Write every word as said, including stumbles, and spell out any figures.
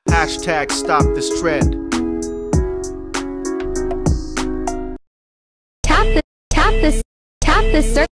Hashtag stop this trend. Tap the tap this tap the search